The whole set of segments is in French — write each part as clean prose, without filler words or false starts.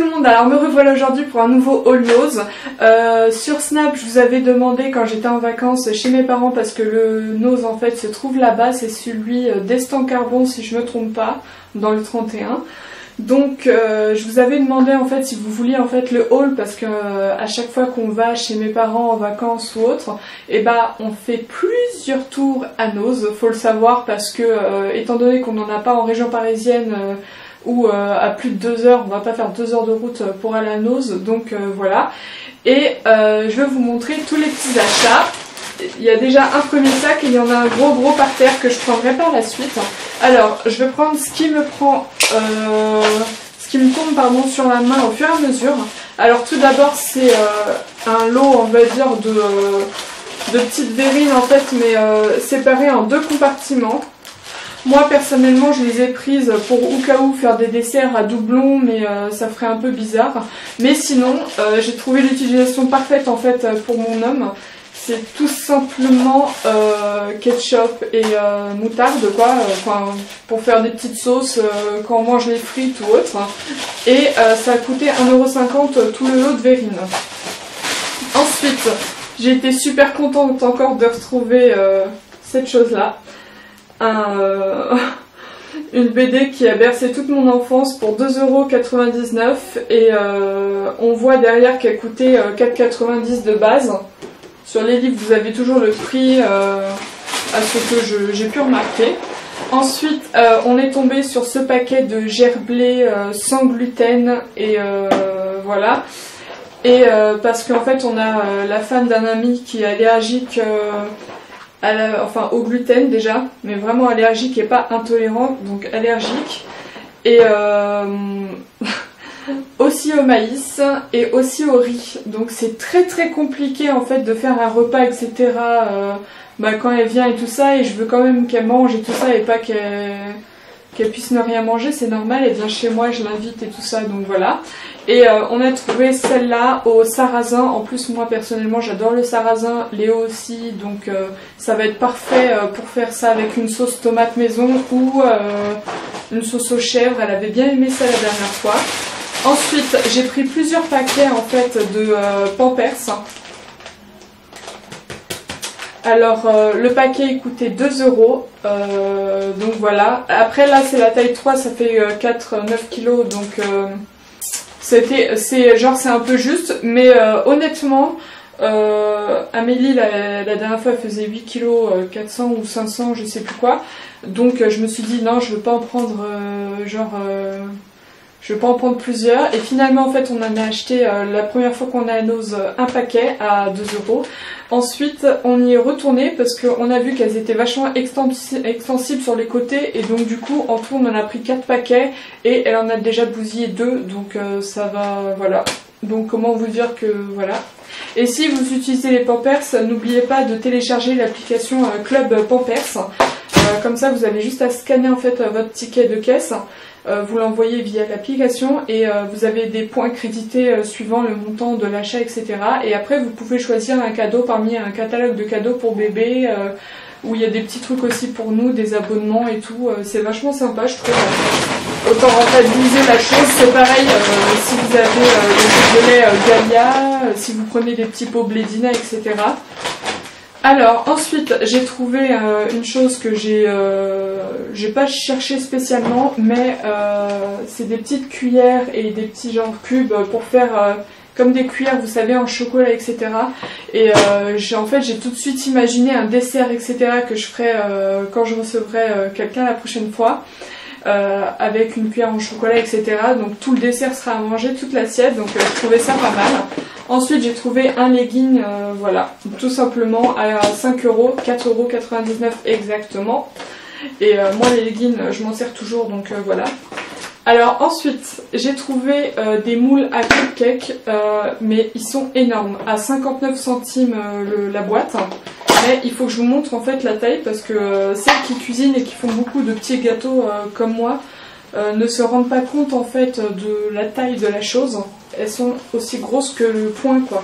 le monde, alors me revoilà aujourd'hui pour un nouveau haul nose. Sur Snap je vous avais demandé quand j'étais en vacances chez mes parents parce que le nose en fait se trouve là-bas, c'est celui d'Estancarbon si je me trompe pas, dans le 31. Donc je vous avais demandé en fait si vous vouliez en fait le haul parce que à chaque fois qu'on va chez mes parents en vacances ou autre, et bah on fait plusieurs tours à nose, faut le savoir parce que étant donné qu'on n'en a pas en région parisienne ou à plus de 2 heures, on va pas faire 2 heures de route pour aller à nose, donc voilà. Et je vais vous montrer tous les petits achats. Il y a déjà un premier sac et il y en a un gros par terre que je prendrai par la suite. Alors je vais prendre ce qui me tombe pardon, sur la main au fur et à mesure. Alors tout d'abord c'est un lot on va dire de petites verrines en fait, mais séparées en 2 compartiments. Moi personnellement je les ai prises pour au cas où faire des desserts à doublon, mais ça ferait un peu bizarre. Mais sinon j'ai trouvé l'utilisation parfaite en fait pour mon homme. C'est tout simplement ketchup et moutarde quoi, pour faire des petites sauces quand on mange les frites ou autre. Et ça a coûté 1,50 € tout le lot de verrine. Ensuite, j'ai été super contente encore de retrouver cette chose là. Une BD qui a bercé toute mon enfance pour 2,99 € et on voit derrière qu'elle coûtait 4,90 € de base. Sur les livres, vous avez toujours le prix à ce que j'ai pu remarquer. Ensuite, on est tombé sur ce paquet de gerblé sans gluten et voilà. Et parce qu'en fait, on a la femme d'un ami qui est allergique au gluten déjà, mais vraiment allergique et pas intolérant, donc allergique. Et aussi au maïs et aussi au riz, donc c'est très compliqué en fait de faire un repas etc quand elle vient et tout ça, et je veux quand même qu'elle mange et tout ça et pas qu'elle puisse ne rien manger, c'est normal, elle vient chez moi, je l'invite et tout ça, donc voilà. Et on a trouvé celle-là au sarrasin. En plus moi personnellement j'adore le sarrasin, Léo aussi, donc ça va être parfait pour faire ça avec une sauce tomate maison ou une sauce aux chèvres, elle avait bien aimé ça la dernière fois. Ensuite, j'ai pris plusieurs paquets en fait de Pampers. Alors, le paquet il coûtait 2 €, donc voilà. Après là, c'est la taille 3, ça fait 4-9 kg, donc c'est un peu juste. Mais honnêtement, Amélie la dernière fois elle faisait 8 kg, 400 ou 500, je sais plus quoi. Donc je me suis dit non, je veux pas en prendre je vais pas en prendre plusieurs, et finalement en fait on en a acheté la première fois qu'on a à nose un paquet à 2 €. Ensuite on y est retourné parce qu'on a vu qu'elles étaient vachement extensibles sur les côtés, et donc du coup en tout on en a pris 4 paquets et elle en a déjà bousillé 2, donc ça va, voilà. Donc comment vous dire que voilà. Et si vous utilisez les Pampers, n'oubliez pas de télécharger l'application Club Pampers. Comme ça vous avez juste à scanner en fait votre ticket de caisse. Vous l'envoyez via l'application et vous avez des points crédités suivant le montant de l'achat, etc. Et après vous pouvez choisir un cadeau parmi un catalogue de cadeaux pour bébé où il y a des petits trucs aussi pour nous, des abonnements et tout. C'est vachement sympa je trouve. Autant rentabiliser la chose, c'est pareil si vous avez le lait Galia, si vous prenez des petits pots Blédina, etc. Alors ensuite j'ai trouvé une chose que j'ai pas cherché spécialement, mais c'est des petites cuillères et des petits genre cubes pour faire comme des cuillères vous savez en chocolat, etc. Et en fait j'ai tout de suite imaginé un dessert, etc. que je ferai quand je recevrai quelqu'un la prochaine fois. Avec une cuillère en chocolat, etc. Donc tout le dessert sera à manger, toute l'assiette, donc je trouvais ça pas mal. Ensuite j'ai trouvé un legging, voilà, tout simplement à 5 €, 4,99 € exactement. Et moi les leggings je m'en sers toujours, donc voilà. Alors ensuite j'ai trouvé des moules à cupcake, mais ils sont énormes, à 59 centimes la boîte. Mais il faut que je vous montre en fait la taille parce que celles qui cuisinent et qui font beaucoup de petits gâteaux comme moi ne se rendent pas compte en fait de la taille de la chose. Elles sont aussi grosses que le poing quoi.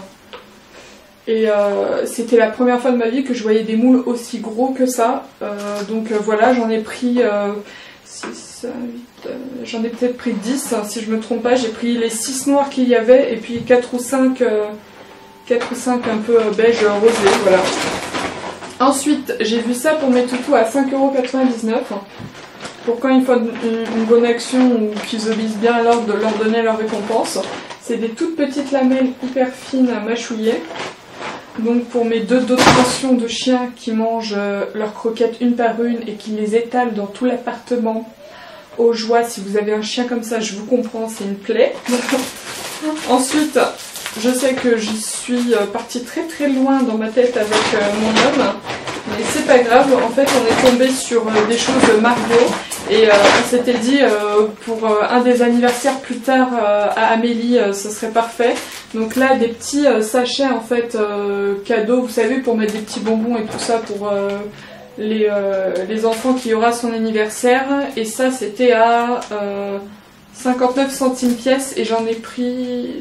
Et c'était la première fois de ma vie que je voyais des moules aussi gros que ça. Donc voilà, j'en ai pris 6, j'en ai peut-être pris 10, hein, si je me trompe pas. J'ai pris les 6 noirs qu'il y avait et puis 4 ou 5 un peu beige rosé, voilà. Ensuite, j'ai vu ça pour mes toutous à 5,99 €. Pour quand ils font une bonne action ou qu'ils obéissent bien à l'ordre, de leur donner leur récompense. C'est des toutes petites lamelles hyper fines à mâchouiller. Donc pour mes 2 dotations de chiens qui mangent leurs croquettes une par une et qui les étalent dans tout l'appartement. Aux joies, si vous avez un chien comme ça, je vous comprends, c'est une plaie. Ensuite, je sais que j'y suis partie très très loin dans ma tête avec mon homme. Mais c'est pas grave, en fait on est tombé sur des choses Mario. Et on s'était dit pour un des anniversaires plus tard à Amélie, ce serait parfait. Donc là, des petits sachets en fait cadeaux, vous savez, pour mettre des petits bonbons et tout ça pour les enfants qui aura son anniversaire. Et ça, c'était à 59 centimes pièce et j'en ai pris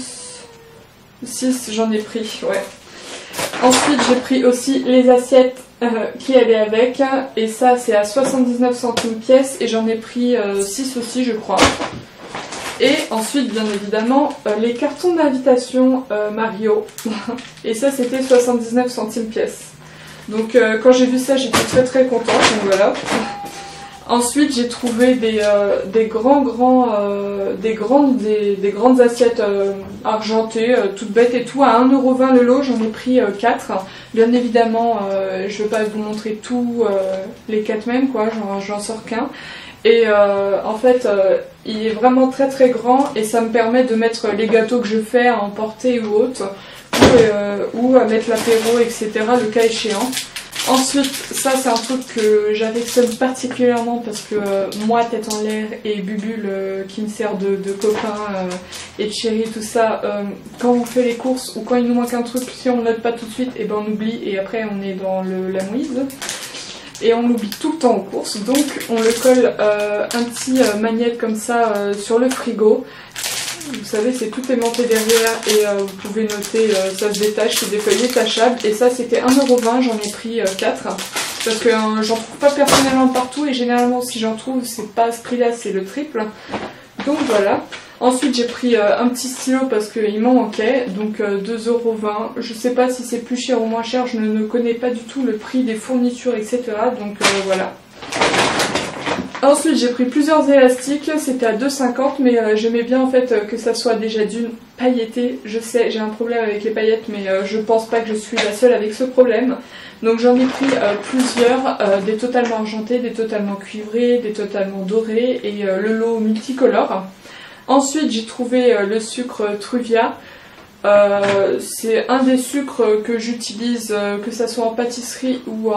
6 j'en ai pris, ouais. Ensuite, j'ai pris aussi les assiettes qui allaient avec, et ça c'est à 79 centimes pièce et j'en ai pris 6 aussi, je crois. Et ensuite, bien évidemment, les cartons d'invitation Mario, et ça c'était 79 centimes pièce. Donc quand j'ai vu ça, j'étais très très contente, donc voilà. Ensuite, j'ai trouvé des grandes assiettes argentées, toutes bêtes et tout, à 1,20 € le lot, j'en ai pris 4. Bien évidemment, je ne vais pas vous montrer tous les 4 mêmes, quoi, j'en sors qu'un. Et en fait, il est vraiment très très grand et ça me permet de mettre les gâteaux que je fais à emporter ou autre, ou à mettre l'apéro, etc., le cas échéant. Ensuite, ça c'est un truc que j'affectionne particulièrement parce que moi, tête en l'air et Bubule qui me sert de copain et de chéri, tout ça, quand on fait les courses ou quand il nous manque un truc, si on note pas tout de suite, et ben on oublie et après on est dans la mouise. Et on l'oublie tout le temps aux courses, donc on le colle un petit magnète comme ça sur le frigo. Vous savez, c'est tout aimanté derrière et vous pouvez noter, ça se détache, c'est des feuilles détachables. Et ça, c'était 1,20 €, j'en ai pris 4. Parce que j'en trouve pas personnellement partout et généralement, si j'en trouve, c'est pas à ce prix-là, c'est le triple. Donc voilà. Ensuite, j'ai pris un petit stylo parce qu'il m'en manquait, donc 2,20 €. Je sais pas si c'est plus cher ou moins cher, je ne connais pas du tout le prix des fournitures, etc. Donc voilà. Ensuite, j'ai pris plusieurs élastiques, c'était à 2,50 €, mais j'aimais bien en fait que ça soit déjà d'une pailletée. Je sais, j'ai un problème avec les paillettes, mais je pense pas que je suis la seule avec ce problème. Donc j'en ai pris plusieurs, des totalement argentés, des totalement cuivrés, des totalement dorés et le lot multicolore. Ensuite, j'ai trouvé le sucre Truvia. C'est un des sucres que j'utilise, que ça soit en pâtisserie ou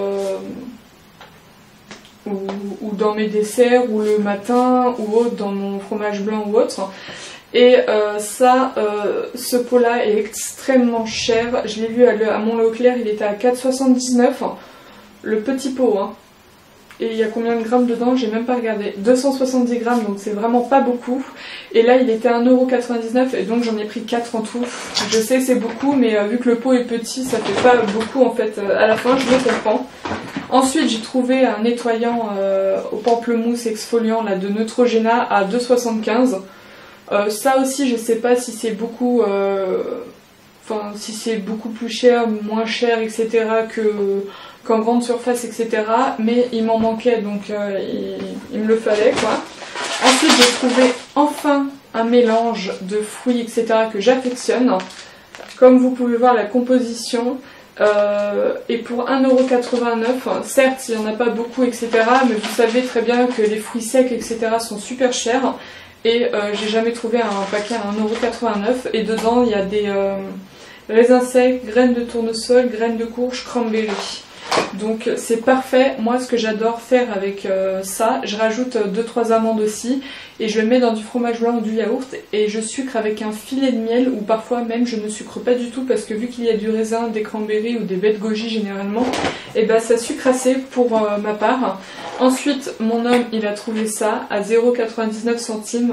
dans mes desserts, ou le matin, ou autre, dans mon fromage blanc ou autre. Et ce pot-là est extrêmement cher. Je l'ai vu à mon Leclerc, il était à 4,79 €. Le petit pot, hein. Et il y a combien de grammes dedans? J'ai même pas regardé. 270 grammes, donc c'est vraiment pas beaucoup. Et là, il était à 1,99 € et donc j'en ai pris 4 en tout. Je sais que c'est beaucoup, mais vu que le pot est petit, ça fait pas beaucoup en fait. À la fin, je le comprends. Ensuite, j'ai trouvé un nettoyant au pamplemousse exfoliant là, de Neutrogena à 2,75 €. Ça aussi, je sais pas si c'est beaucoup... Enfin, si c'est beaucoup plus cher, moins cher, etc. qu'en grande surface, etc. Mais il m'en manquait, donc il me le fallait, quoi. Ensuite, j'ai trouvé enfin un mélange de fruits, etc. que j'affectionne. Comme vous pouvez voir, la composition est pour 1,89 €. Certes, il n'y en a pas beaucoup, etc. Mais vous savez très bien que les fruits secs, etc. sont super chers. Et j'ai jamais trouvé un paquet à 1,89 € et dedans il y a des raisins secs, graines de tournesol, graines de courge, cranberry. Donc c'est parfait. Moi, ce que j'adore faire avec ça, je rajoute 2-3 amandes aussi et je le mets dans du fromage blanc ou du yaourt et je sucre avec un filet de miel, ou parfois même je ne sucre pas du tout parce que vu qu'il y a du raisin, des cranberries ou des baies de goji généralement, et ben ça sucre assez pour ma part. Ensuite, mon homme il a trouvé ça à 0,99 €.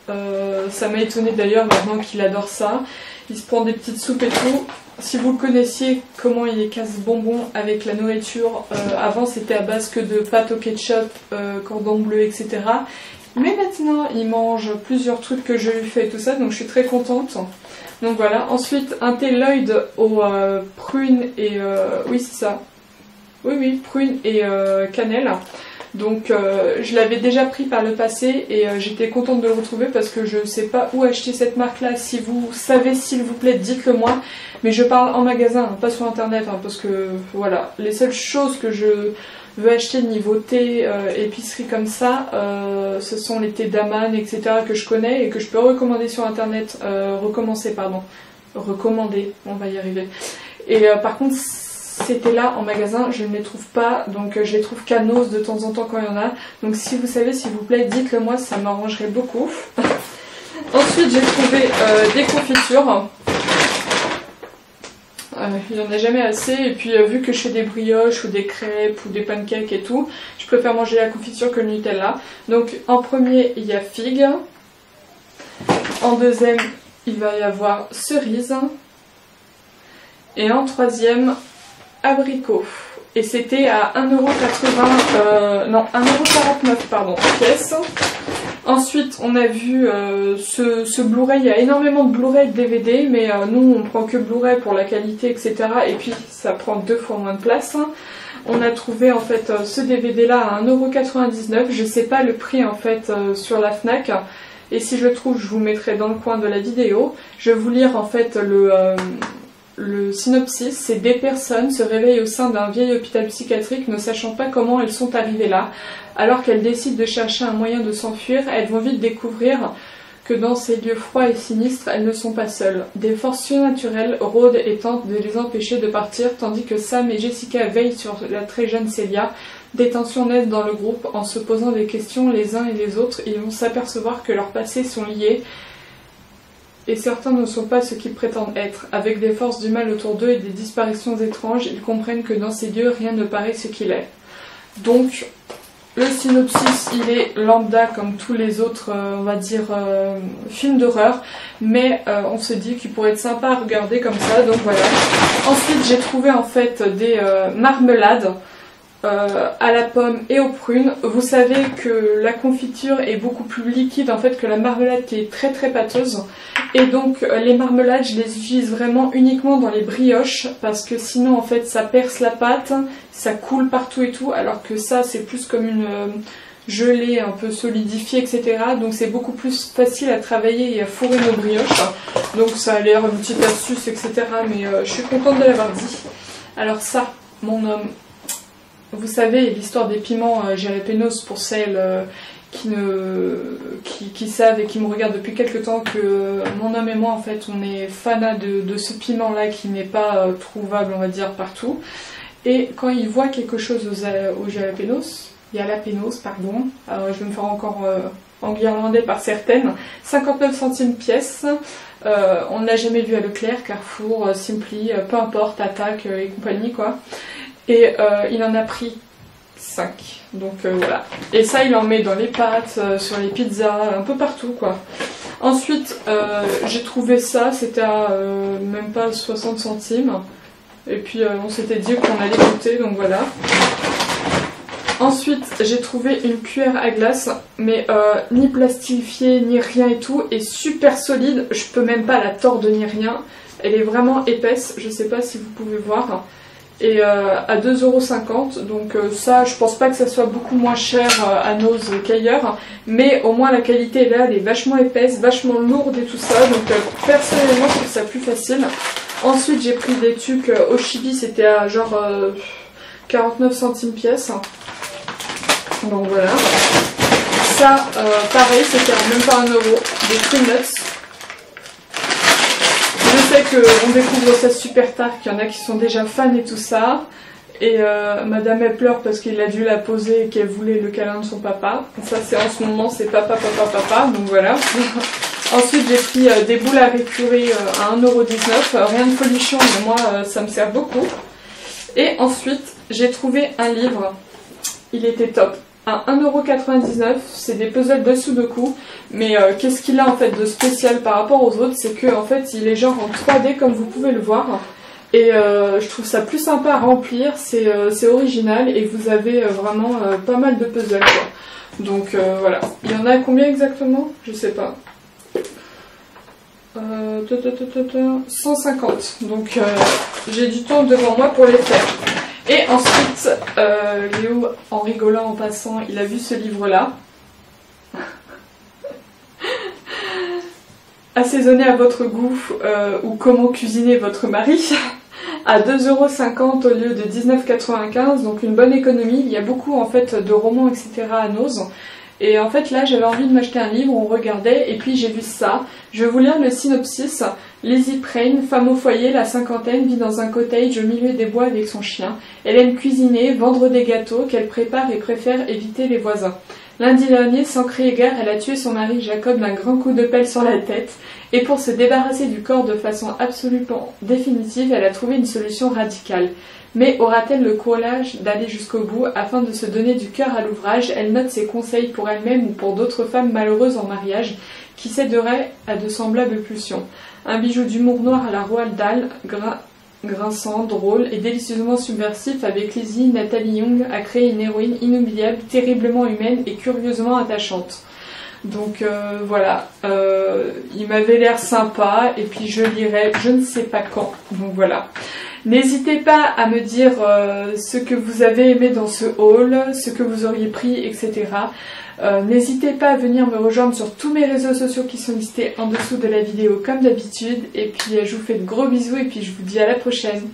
Ça m'a étonné d'ailleurs maintenant qu'il adore ça. Il se prend des petites soupes et tout. Si vous le connaissiez, comment il est casse-bonbon avec la nourriture, avant c'était à base que de pâte au ketchup, cordon bleu, etc. Mais maintenant il mange plusieurs trucs que je lui fais et tout ça, donc je suis très contente. Donc voilà, ensuite un thé Lloyd aux prunes et... oui c'est ça. Oui, prunes et cannelle. Donc je l'avais déjà pris par le passé et j'étais contente de le retrouver parce que je ne sais pas où acheter cette marque là. Si vous savez s'il vous plaît dites-le moi, mais je parle en magasin, pas sur internet, hein, parce que voilà, les seules choses que je veux acheter niveau thé, épicerie comme ça, ce sont les thés d'Aman, etc. que je connais et que je peux recommander sur internet, recommander, on va y arriver. Et par contre c'était là en magasin, je ne les trouve pas, donc je les trouve qu'à Noz de temps en temps quand il y en a. Donc si vous savez, s'il vous plaît, dites-le moi, ça m'arrangerait beaucoup. Ensuite j'ai trouvé des confitures. Il n'y en a jamais assez, et puis vu que je fais des brioches ou des crêpes ou des pancakes et tout, je préfère manger la confiture que le Nutella. Donc en premier il y a figue, en deuxième il va y avoir cerise, et en troisième abricot. Et c'était à 1,49€, non 1,49€ pardon, pièce. Ensuite on a vu ce Blu-ray, il y a énormément de Blu-ray de DVD, mais nous on prend que Blu-ray pour la qualité, etc. Et puis ça prend 2 fois moins de place. On a trouvé en fait ce DVD là à 1,99€, je sais pas le prix en fait sur la Fnac. Et si je le trouve je vous mettrai dans le coin de la vidéo. Je vais vous lire en fait le synopsis, c'est des personnes se réveillent au sein d'un vieil hôpital psychiatrique ne sachant pas comment elles sont arrivées là. Alors qu'elles décident de chercher un moyen de s'enfuir, elles vont vite découvrir que dans ces lieux froids et sinistres, elles ne sont pas seules. Des forces surnaturelles rôdent et tentent de les empêcher de partir, tandis que Sam et Jessica veillent sur la très jeune Celia. Des tensions naissent dans le groupe en se posant des questions les uns et les autres. Ils vont s'apercevoir que leurs passés sont liés et certains ne sont pas ce qu'ils prétendent être. Avec des forces du mal autour d'eux et des disparitions étranges, ils comprennent que dans ces lieux, rien ne paraît ce qu'il est. Donc, le synopsis, il est lambda comme tous les autres, on va dire, films d'horreur, mais on se dit qu'il pourrait être sympa à regarder comme ça, donc voilà. Ensuite, j'ai trouvé en fait des marmelades à la pomme et aux prunes. Vous savez que la confiture est beaucoup plus liquide en fait que la marmelade qui est très pâteuse, et donc les marmelades je les utilise vraiment uniquement dans les brioches parce que sinon en fait ça perce la pâte, ça coule partout et tout, alors que ça c'est plus comme une gelée un peu solidifiée, etc. Donc c'est beaucoup plus facile à travailler et à fourrer nos brioches, donc ça a l'air une petite astuce, etc. Mais je suis contente de l'avoir dit. Alors ça, mon homme, vous savez l'histoire des piments jalapenos, pour celles qui savent et qui me regardent depuis quelques temps, que mon homme et moi en fait on est fanat de ce piment là qui n'est pas trouvable on va dire partout, et quand il voit quelque chose aux jalapenos, pardon, je vais me faire encore enguirlander par certaines, 59 centimes pièce. On ne l'a jamais vu à Leclerc, Carrefour, Simply, peu importe, Attaque et compagnie quoi. Et il en a pris 5, donc voilà. Et ça il en met dans les pâtes, sur les pizzas, un peu partout quoi. Ensuite j'ai trouvé ça, c'était à même pas 60 centimes. Et puis on s'était dit qu'on allait goûter, donc voilà. Ensuite j'ai trouvé une cuillère à glace, mais ni plastifiée ni rien et tout, et super solide, je peux même pas la tordre ni rien. Elle est vraiment épaisse, je sais pas si vous pouvez voir. Et à 2,50€, donc ça je pense pas que ça soit beaucoup moins cher à Noz qu'ailleurs, mais au moins la qualité là elle est vachement épaisse, vachement lourde et tout ça, donc personnellement je trouve ça plus facile. Ensuite j'ai pris des trucs au chibi, c'était à genre 49 centimes pièce, donc voilà. Ça pareil c'était même pas 1€, des cream nuts. Je sais qu'on découvre ça super tard, qu'il y en a qui sont déjà fans et tout ça. Et madame elle pleure parce qu'il a dû la poser et qu'elle voulait le câlin de son papa. Ça c'est en ce moment, c'est papa, donc voilà. Ensuite j'ai pris des boules à récurer à 1,19€. Rien de folichon, mais moi ça me sert beaucoup. Et ensuite j'ai trouvé un livre. Il était top. à 1,99 €. C'est des puzzles de Sudoku. Mais qu'est-ce qu'il a en fait de spécial par rapport aux autres? C'est que en fait il est genre en 3D comme vous pouvez le voir. Et je trouve ça plus sympa à remplir, c'est original et vous avez vraiment pas mal de puzzles quoi. Donc voilà. Il y en a combien exactement? Je sais pas. 150. Donc j'ai du temps devant moi pour les faire. Et ensuite, Léo, en rigolant en passant, il a vu ce livre-là. Assaisonner à votre goût ou comment cuisiner votre mari. À 2,50 € au lieu de 19,95 €, donc une bonne économie. Il y a beaucoup en fait de romans etc. à Noz. Et en fait là j'avais envie de m'acheter un livre, on regardait et puis j'ai vu ça. Je vais vous lire le synopsis. Lizzie Prane, femme au foyer, la cinquantaine, vit dans un cottage au milieu des bois avec son chien. Elle aime cuisiner, vendre des gâteaux qu'elle prépare et préfère éviter les voisins. Lundi dernier, sans crier gare, elle a tué son mari Jacob d'un grand coup de pelle sur la tête. Et pour se débarrasser du corps de façon absolument définitive, elle a trouvé une solution radicale. Mais aura-t-elle le courage d'aller jusqu'au bout afin de se donner du cœur à l'ouvrage? Elle note ses conseils pour elle-même ou pour d'autres femmes malheureuses en mariage qui céderaient à de semblables pulsions. Un bijou d'humour noir à la Roald Dahl, grinçant, drôle et délicieusement subversif avec Lizzie, Nathalie Young a créé une héroïne inoubliable, terriblement humaine et curieusement attachante. Donc voilà, il m'avait l'air sympa et puis je lirai je ne sais pas quand, donc voilà. N'hésitez pas à me dire ce que vous avez aimé dans ce haul, ce que vous auriez pris, etc. N'hésitez pas à venir me rejoindre sur tous mes réseaux sociaux qui sont listés en dessous de la vidéo comme d'habitude. Et puis je vous fais de gros bisous et puis je vous dis à la prochaine.